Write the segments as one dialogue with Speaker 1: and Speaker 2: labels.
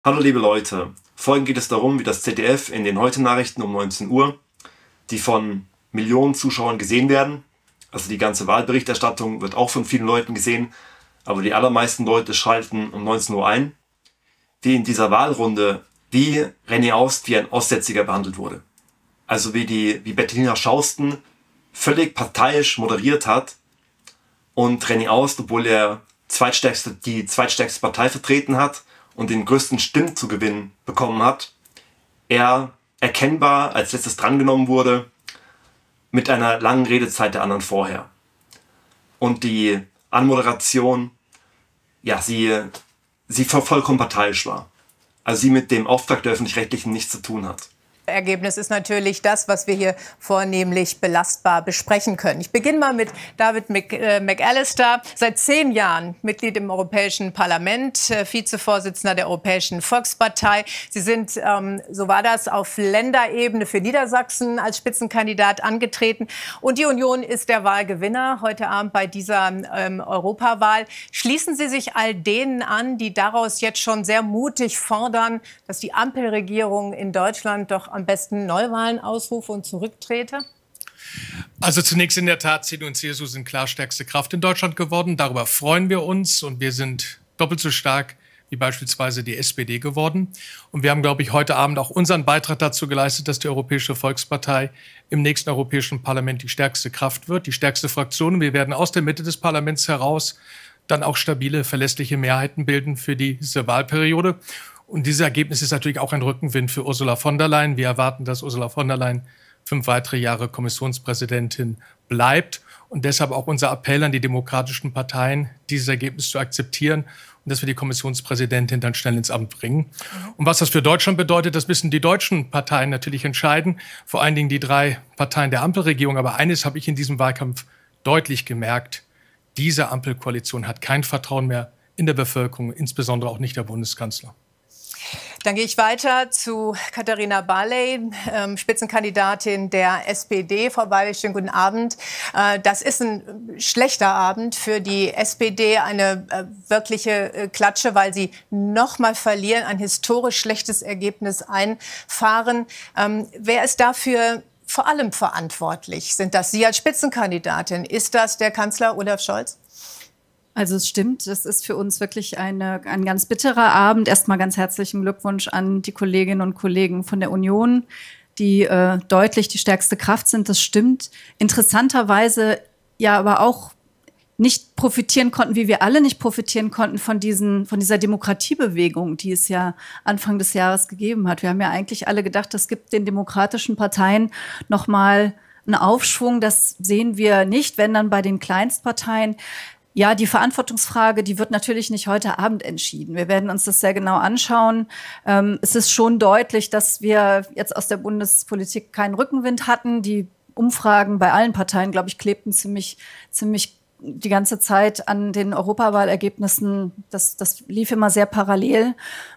Speaker 1: Hallo liebe Leute, folgend geht es darum, wie das ZDF in den Heute-Nachrichten um 19 Uhr, die von Millionen Zuschauern gesehen werden, also die ganze Wahlberichterstattung wird auch von vielen Leuten gesehen, aber die allermeisten Leute schalten um 19 Uhr ein, wie in dieser Wahlrunde, wie René Aust wie ein Aussätziger behandelt wurde. Also wie Bettina Schausten völlig parteiisch moderiert hat und René Aust, obwohl er die zweitstärkste Partei vertreten hat und den größten Stimmzugewinn bekommen hat, er erkennbar als letztes drangenommen wurde mit einer langen Redezeit der anderen vorher. Und die Anmoderation, ja, sie vollkommen parteiisch war. Also sie mit dem Auftrag der Öffentlich-Rechtlichen nichts zu tun hat.
Speaker 2: Ergebnis ist natürlich das, was wir hier vornehmlich belastbar besprechen können. Ich beginne mal mit David McAllister, seit 10 Jahren Mitglied im Europäischen Parlament, Vizevorsitzender der Europäischen Volkspartei. Sie sind, so war das, auf Länderebene für Niedersachsen als Spitzenkandidat angetreten. Und die Union ist der Wahlgewinner heute Abend bei dieser Europawahl. Schließen Sie sich all denen an, die daraus jetzt schon sehr mutig fordern, dass die Ampelregierung in Deutschland doch am besten Neuwahlen ausrufe und zurücktrete?
Speaker 3: Also zunächst in der Tat, CDU und CSU sind klar stärkste Kraft in Deutschland geworden. Darüber freuen wir uns und wir sind doppelt so stark wie beispielsweise die SPD geworden. Und wir haben, glaube ich, heute Abend auch unseren Beitrag dazu geleistet, dass die Europäische Volkspartei im nächsten Europäischen Parlament die stärkste Kraft wird, die stärkste Fraktion. Und wir werden aus der Mitte des Parlaments heraus dann auch stabile, verlässliche Mehrheiten bilden für diese Wahlperiode. Und dieses Ergebnis ist natürlich auch ein Rückenwind für Ursula von der Leyen. Wir erwarten, dass Ursula von der Leyen 5 weitere Jahre Kommissionspräsidentin bleibt. Und deshalb auch unser Appell an die demokratischen Parteien, dieses Ergebnis zu akzeptieren und dass wir die Kommissionspräsidentin dann schnell ins Amt bringen. Und was das für Deutschland bedeutet, das müssen die deutschen Parteien natürlich entscheiden. Vor allen Dingen die 3 Parteien der Ampelregierung. Aber eines habe ich in diesem Wahlkampf deutlich gemerkt. Diese Ampelkoalition hat kein Vertrauen mehr in der Bevölkerung, insbesondere auch nicht der Bundeskanzler.
Speaker 2: Dann gehe ich weiter zu Katharina Barley, Spitzenkandidatin der SPD. Frau Barley, schönen guten Abend. Das ist ein schlechter Abend für die SPD, eine wirkliche Klatsche, weil sie noch mal verlieren, ein historisch schlechtes Ergebnis einfahren. Wer ist dafür vor allem verantwortlich? Sind das Sie als Spitzenkandidatin? Ist das der Kanzler Olaf Scholz?
Speaker 4: Also es stimmt, das ist für uns wirklich ein ganz bitterer Abend. Erstmal ganz herzlichen Glückwunsch an die Kolleginnen und Kollegen von der Union, die deutlich die stärkste Kraft sind. Das stimmt. Interessanterweise ja aber auch nicht profitieren konnten, wie wir alle nicht profitieren konnten von dieser Demokratiebewegung, die es ja Anfang des Jahres gegeben hat. Wir haben ja eigentlich alle gedacht, es gibt den demokratischen Parteien noch mal einen Aufschwung. Das sehen wir nicht, wenn dann bei den Kleinstparteien. Ja, die Verantwortungsfrage, die wird natürlich nicht heute Abend entschieden. Wir werden uns das sehr genau anschauen. Es ist schon deutlich, dass wir jetzt aus der Bundespolitik keinen Rückenwind hatten. Die Umfragen bei allen Parteien, glaube ich, klebten ziemlich die ganze Zeit an den Europawahlergebnissen. Das lief immer sehr parallel.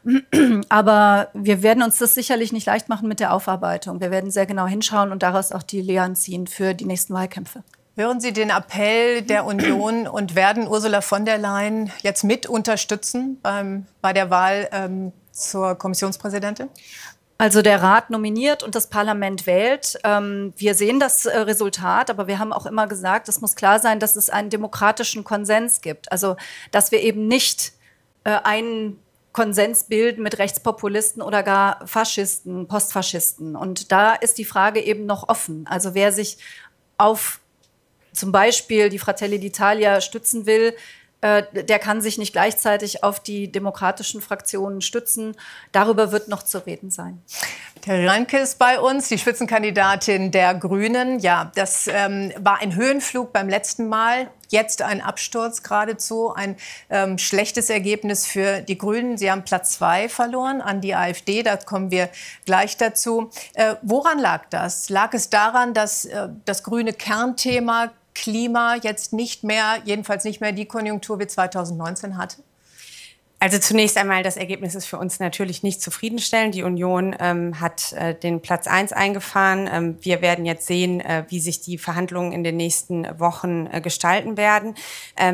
Speaker 4: Aber wir werden uns das sicherlich nicht leicht machen mit der Aufarbeitung. Wir werden sehr genau hinschauen und daraus auch die Lehren ziehen für die nächsten Wahlkämpfe.
Speaker 2: Hören Sie den Appell der Union und werden Ursula von der Leyen jetzt mit unterstützen bei der Wahl zur Kommissionspräsidentin?
Speaker 4: Also der Rat nominiert und das Parlament wählt. Wir sehen das Resultat, aber wir haben auch immer gesagt, es muss klar sein, dass es einen demokratischen Konsens gibt. Also dass wir eben nicht einen Konsens bilden mit Rechtspopulisten oder gar Faschisten, Postfaschisten. Und da ist die Frage eben noch offen. Also wer sich auf zum Beispiel die Fratelli d'Italia stützen will, der kann sich nicht gleichzeitig auf die demokratischen Fraktionen stützen. Darüber wird noch zu reden sein.
Speaker 2: Terry Ranke ist bei uns, die Spitzenkandidatin der Grünen. Ja, das war ein Höhenflug beim letzten Mal. Jetzt ein Absturz geradezu, ein schlechtes Ergebnis für die Grünen. Sie haben Platz 2 verloren an die AfD, da kommen wir gleich dazu. Woran lag das? Lag es daran, dass das grüne Kernthema Klima jetzt jedenfalls nicht mehr die Konjunktur wie 2019 hatte?
Speaker 5: Also zunächst einmal, das Ergebnis ist für uns natürlich nicht zufriedenstellend. Die Union hat den Platz 1 eingefahren. Wir werden jetzt sehen, wie sich die Verhandlungen in den nächsten Wochen gestalten werden.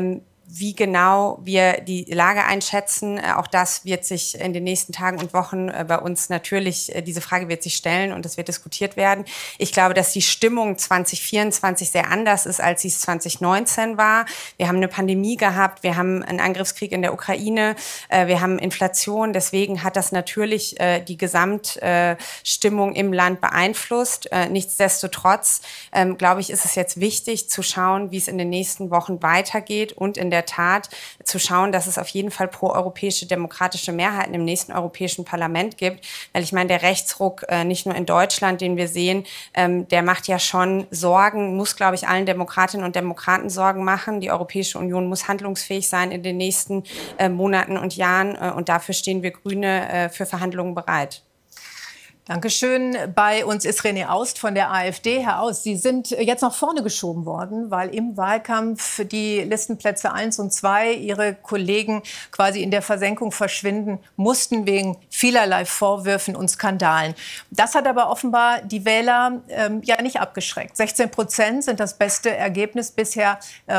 Speaker 5: Wie genau wir die Lage einschätzen, auch das wird sich in den nächsten Tagen und Wochen bei uns natürlich, diese Frage wird sich stellen und das wird diskutiert werden. Ich glaube, dass die Stimmung 2024 sehr anders ist, als sie es 2019 war. Wir haben eine Pandemie gehabt, wir haben einen Angriffskrieg in der Ukraine, wir haben Inflation. Deswegen hat das natürlich die Gesamtstimmung im Land beeinflusst. Nichtsdestotrotz, glaube ich, ist es jetzt wichtig zu schauen, wie es in den nächsten Wochen weitergeht und in der Tat zu schauen, dass es auf jeden Fall proeuropäische demokratische Mehrheiten im nächsten Europäischen Parlament gibt. Weil ich meine, der Rechtsruck nicht nur in Deutschland, den wir sehen, der macht ja schon Sorgen, muss, glaube ich, allen Demokratinnen und Demokraten Sorgen machen. Die Europäische Union muss handlungsfähig sein in den nächsten Monaten und Jahren. Und dafür stehen wir Grüne für Verhandlungen bereit.
Speaker 2: Dankeschön. Bei uns ist René Aust von der AfD. Herr Aust, Sie sind jetzt nach vorne geschoben worden, weil im Wahlkampf die Listenplätze 1 und 2 Ihre Kollegen quasi in der Versenkung verschwinden mussten wegen vielerlei Vorwürfen und Skandalen. Das hat aber offenbar die Wähler ja nicht abgeschreckt. 16% sind das beste Ergebnis bisher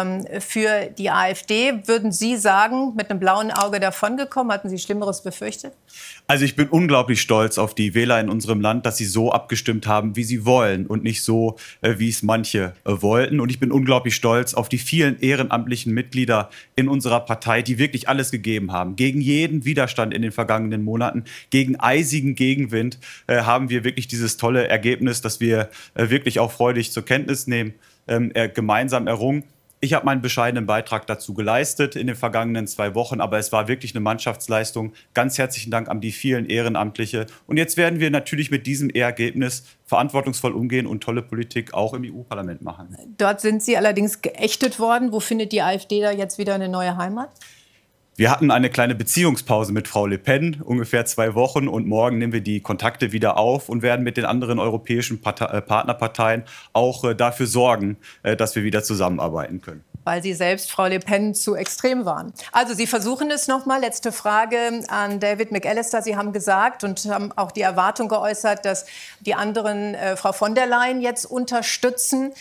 Speaker 2: für die AfD. Würden Sie sagen, mit einem blauen Auge davongekommen? Hatten Sie Schlimmeres befürchtet?
Speaker 6: Also ich bin unglaublich stolz auf die Wähler in unserem Land, dass sie so abgestimmt haben, wie sie wollen und nicht so, wie es manche wollten. Und ich bin unglaublich stolz auf die vielen ehrenamtlichen Mitglieder in unserer Partei, die wirklich alles gegeben haben. Gegen jeden Widerstand in den vergangenen Monaten, gegen eisigen Gegenwind haben wir wirklich dieses tolle Ergebnis, das wir wirklich auch freudig zur Kenntnis nehmen, gemeinsam errungen. Ich habe meinen bescheidenen Beitrag dazu geleistet in den vergangenen 2 Wochen, aber es war wirklich eine Mannschaftsleistung. Ganz herzlichen Dank an die vielen Ehrenamtliche. Und jetzt werden wir natürlich mit diesem Ergebnis verantwortungsvoll umgehen und tolle Politik auch im EU-Parlament machen.
Speaker 2: Dort sind Sie allerdings geächtet worden. Wo findet die AfD da jetzt wieder eine neue Heimat?
Speaker 6: Wir hatten eine kleine Beziehungspause mit Frau Le Pen, ungefähr 2 Wochen. Und morgen nehmen wir die Kontakte wieder auf und werden mit den anderen europäischen Partnerparteien auch dafür sorgen, dass wir wieder zusammenarbeiten können.
Speaker 2: Weil Sie selbst, Frau Le Pen, zu extrem waren. Also Sie versuchen es noch mal. Letzte Frage an David McAllister. Sie haben gesagt und haben auch die Erwartung geäußert, dass die anderen Frau von der Leyen jetzt unterstützen.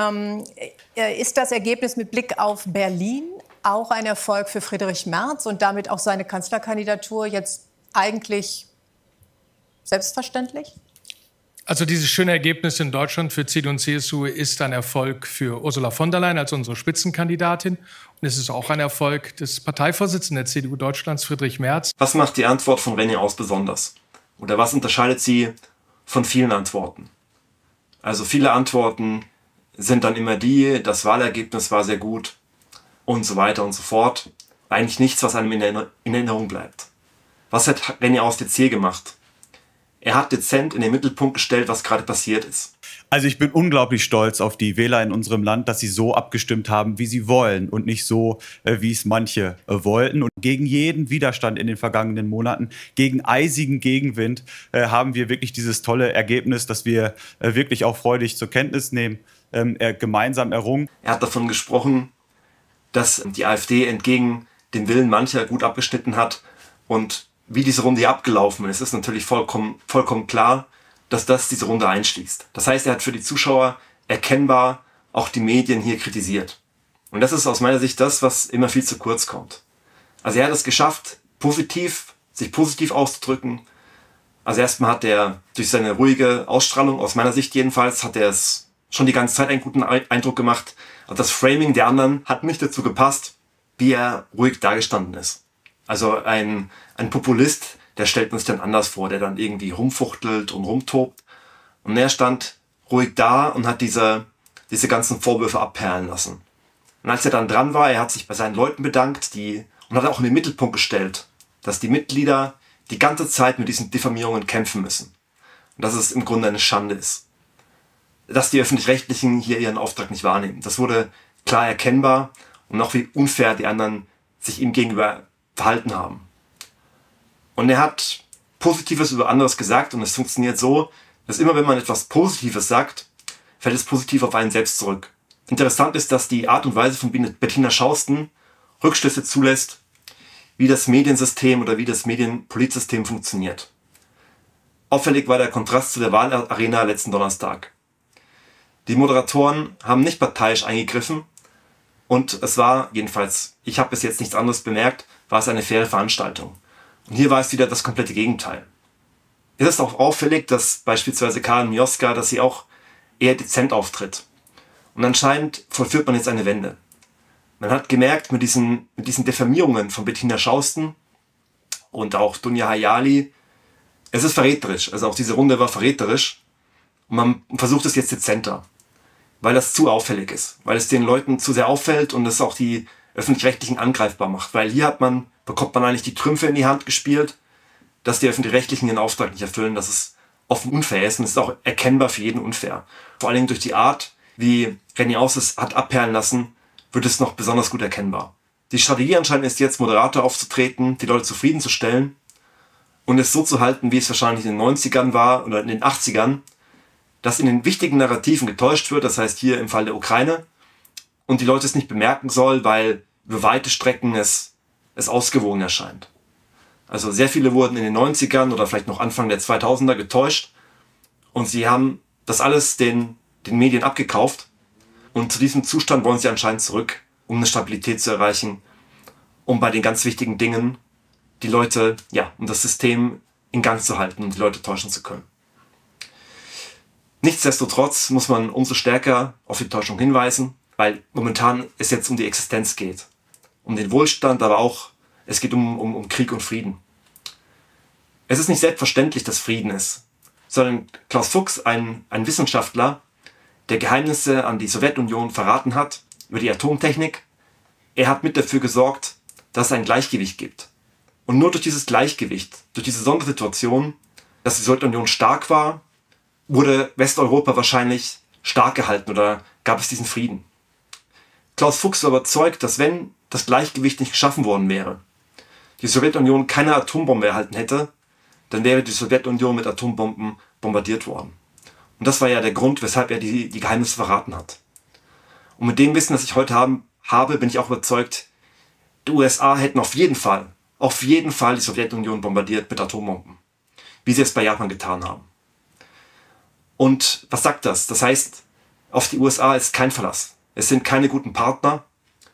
Speaker 2: Ist das Ergebnis mit Blick auf Berlin auch ein Erfolg für Friedrich Merz und damit auch seine Kanzlerkandidatur jetzt eigentlich selbstverständlich?
Speaker 3: Also dieses schöne Ergebnis in Deutschland für CDU und CSU ist ein Erfolg für Ursula von der Leyen als unsere Spitzenkandidatin. Und es ist auch ein Erfolg des Parteivorsitzenden der CDU Deutschlands, Friedrich Merz.
Speaker 1: Was macht die Antwort von René Aust besonders? Oder was unterscheidet sie von vielen Antworten? Also viele Antworten sind dann immer das Wahlergebnis war sehr gut und so weiter und so fort. Eigentlich nichts, was einem in Erinnerung bleibt. Was hat René Aust jetzt hier gemacht? Er hat dezent in den Mittelpunkt gestellt, was gerade passiert ist.
Speaker 6: Also ich bin unglaublich stolz auf die Wähler in unserem Land, dass sie so abgestimmt haben, wie sie wollen und nicht so, wie es manche wollten. Und gegen jeden Widerstand in den vergangenen Monaten, gegen eisigen Gegenwind, haben wir wirklich dieses tolle Ergebnis, das wir wirklich auch freudig zur Kenntnis nehmen, gemeinsam errungen.
Speaker 1: Er hat davon gesprochen, dass die AfD entgegen dem Willen mancher gut abgeschnitten hat. Und wie diese Runde hier abgelaufen ist, ist natürlich vollkommen klar, dass das diese Runde einschließt. Das heißt, er hat für die Zuschauer erkennbar auch die Medien hier kritisiert. Und das ist aus meiner Sicht das, was immer viel zu kurz kommt. Also er hat es geschafft, sich positiv auszudrücken. Also erstmal hat er durch seine ruhige Ausstrahlung, aus meiner Sicht jedenfalls, hat er es schon die ganze Zeit einen guten Eindruck gemacht. Also das Framing der anderen hat nicht dazu gepasst, wie er ruhig dagestanden ist. Also ein Populist, der stellt man sich dann anders vor, der dann irgendwie rumfuchtelt und rumtobt. Und er stand ruhig da und hat diese ganzen Vorwürfe abperlen lassen. Und als er dann dran war, er hat sich bei seinen Leuten bedankt und hat auch in den Mittelpunkt gestellt, dass die Mitglieder die ganze Zeit mit diesen Diffamierungen kämpfen müssen. Und dass es im Grunde eine Schande ist. Dass die Öffentlich-Rechtlichen hier ihren Auftrag nicht wahrnehmen. Das wurde klar erkennbar und auch wie unfair die anderen sich ihm gegenüber verhalten haben. Und er hat Positives über anderes gesagt und es funktioniert so, dass immer wenn man etwas Positives sagt, fällt es positiv auf einen selbst zurück. Interessant ist, dass die Art und Weise von Bettina Schausten Rückschlüsse zulässt, wie das Mediensystem oder wie das Medienpolitsystem funktioniert. Auffällig war der Kontrast zu der Wahlarena letzten Donnerstag. Die Moderatoren haben nicht parteiisch eingegriffen Und es war, jedenfalls, ich habe bis jetzt nichts anderes bemerkt, war es eine faire Veranstaltung. Und hier war es wieder das komplette Gegenteil. Es ist auch auffällig, dass beispielsweise Karen Mioska, dass sie auch eher dezent auftritt. Und anscheinend vollführt man jetzt eine Wende. Man hat gemerkt, mit diesen Diffamierungen von Bettina Schausten und auch Dunja Hayali, es ist verräterisch. Also auch diese Runde war verräterisch. Und man versucht es jetzt dezenter, weil das zu auffällig ist. Weil es den Leuten zu sehr auffällt und es auch die Öffentlich-Rechtlichen angreifbar macht. Weil hier bekommt man eigentlich die Trümpfe in die Hand gespielt, dass die Öffentlich-Rechtlichen ihren Auftrag nicht erfüllen, dass es offen unfair ist und es ist auch erkennbar für jeden unfair. Vor allen Dingen durch die Art, wie René Aus es hat abperlen lassen, wird es noch besonders gut erkennbar. Die Strategie anscheinend ist jetzt, Moderator aufzutreten, die Leute zufriedenzustellen und es so zu halten, wie es wahrscheinlich in den 90ern war oder in den 80ern, dass in den wichtigen Narrativen getäuscht wird, das heißt hier im Fall der Ukraine, und die Leute es nicht bemerken soll, weil über weite Strecken es ausgewogen erscheint. Also sehr viele wurden in den 90ern oder vielleicht noch Anfang der 2000er getäuscht und sie haben das alles den Medien abgekauft und zu diesem Zustand wollen sie anscheinend zurück, um eine Stabilität zu erreichen, um bei den ganz wichtigen Dingen die Leute, um das System in Gang zu halten und die Leute täuschen zu können. Nichtsdestotrotz muss man umso stärker auf die Täuschung hinweisen, weil momentan es jetzt um die Existenz geht. Um den Wohlstand, aber auch es geht um Krieg und Frieden. Es ist nicht selbstverständlich, dass Frieden ist, sondern Klaus Fuchs, ein Wissenschaftler, der Geheimnisse an die Sowjetunion verraten hat über die Atomtechnik, er hat mit dafür gesorgt, dass es ein Gleichgewicht gibt. Und nur durch dieses Gleichgewicht, durch diese Sondersituation, dass die Sowjetunion stark war, wurde Westeuropa wahrscheinlich stark gehalten oder gab es diesen Frieden. Klaus Fuchs war überzeugt, dass wenn das Gleichgewicht nicht geschaffen worden wäre, die Sowjetunion keine Atombombe erhalten hätte, dann wäre die Sowjetunion mit Atombomben bombardiert worden. Und das war ja der Grund, weshalb er die Geheimnisse verraten hat. Und mit dem Wissen, das ich heute habe, bin ich auch überzeugt, die USA hätten auf jeden Fall die Sowjetunion bombardiert mit Atombomben, wie sie es bei Japan getan haben. Und was sagt das? Das heißt, auf die USA ist kein Verlass. Es sind keine guten Partner.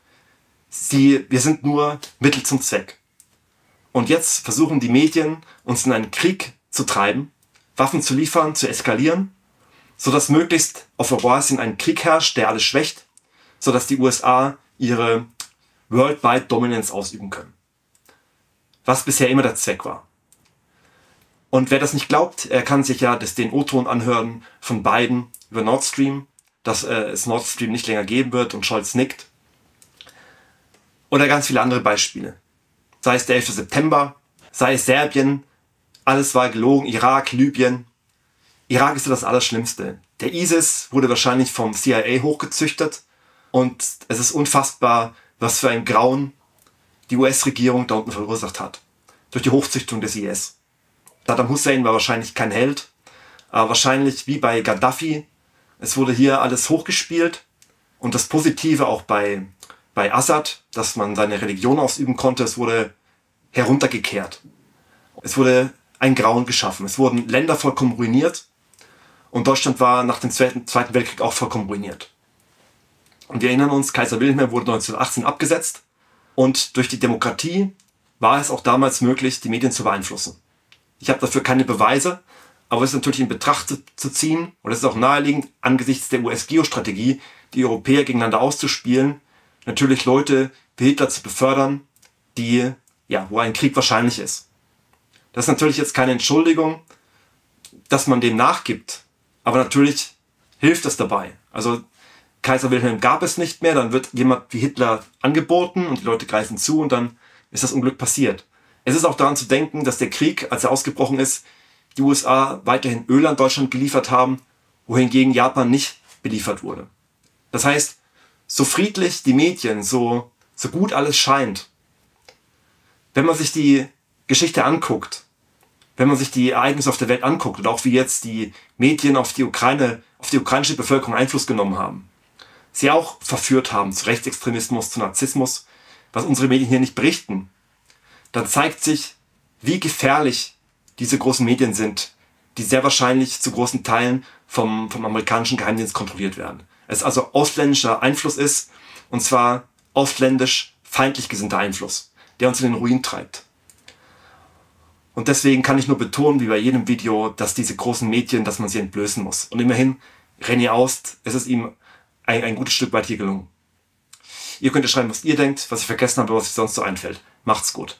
Speaker 1: Wir sind nur Mittel zum Zweck. Und jetzt versuchen die Medien, uns in einen Krieg zu treiben, Waffen zu liefern, zu eskalieren, sodass möglichst auf Eurasien ein Krieg herrscht, der alles schwächt, sodass die USA ihre Worldwide Dominance ausüben können. Was bisher immer der Zweck war. Und wer das nicht glaubt, er kann sich ja den O-Ton anhören von Biden über Nord Stream, dass es Nord Stream nicht länger geben wird und Scholz nickt. Oder ganz viele andere Beispiele. Sei es der 11. September, sei es Serbien, alles war gelogen, Irak, Libyen. Irak ist ja das Allerschlimmste. Der ISIS wurde wahrscheinlich vom CIA hochgezüchtet und es ist unfassbar, was für ein Grauen die US-Regierung da unten verursacht hat. Durch die Hochzüchtung des IS. Saddam Hussein war wahrscheinlich kein Held, aber wahrscheinlich wie bei Gaddafi, es wurde hier alles hochgespielt und das Positive auch bei Assad, dass man seine Religion ausüben konnte, es wurde heruntergekehrt. Es wurde ein Grauen geschaffen. Es wurden Länder vollkommen ruiniert und Deutschland war nach dem Zweiten Weltkrieg auch vollkommen ruiniert. Und wir erinnern uns, Kaiser Wilhelm wurde 1918 abgesetzt und durch die Demokratie war es auch damals möglich, die Medien zu beeinflussen. Ich habe dafür keine Beweise, aber es ist natürlich in Betracht zu ziehen und es ist auch naheliegend, angesichts der US-Geostrategie, die Europäer gegeneinander auszuspielen, natürlich Leute wie Hitler zu befördern, wo ein Krieg wahrscheinlich ist. Das ist natürlich jetzt keine Entschuldigung, dass man dem nachgibt, aber natürlich hilft es dabei. Also Kaiser Wilhelm gab es nicht mehr, dann wird jemand wie Hitler angeboten und die Leute greifen zu und dann ist das Unglück passiert. Es ist auch daran zu denken, dass der Krieg, als er ausgebrochen ist, die USA weiterhin Öl an Deutschland geliefert haben, wohingegen Japan nicht beliefert wurde. Das heißt, so friedlich die Medien, so gut alles scheint, wenn man sich die Geschichte anguckt, wenn man sich die Ereignisse auf der Welt anguckt und auch wie jetzt die Medien auf die ukrainische Bevölkerung Einfluss genommen haben, sie auch verführt haben zu Rechtsextremismus, zu Narzissmus, was unsere Medien hier nicht berichten, dann zeigt sich, wie gefährlich diese großen Medien sind, die sehr wahrscheinlich zu großen Teilen vom amerikanischen Geheimdienst kontrolliert werden. Es also ausländischer Einfluss ist, und zwar austländisch, feindlich gesinnter Einfluss, der uns in den Ruin treibt. Und deswegen kann ich nur betonen, wie bei jedem Video, dass diese großen Medien, dass man sie entblößen muss. Und immerhin, René Aust, es ist ihm ein gutes Stück weit hier gelungen. Ihr könnt ja schreiben, was ihr denkt, was ich vergessen habe, was euch sonst so einfällt. Macht's gut.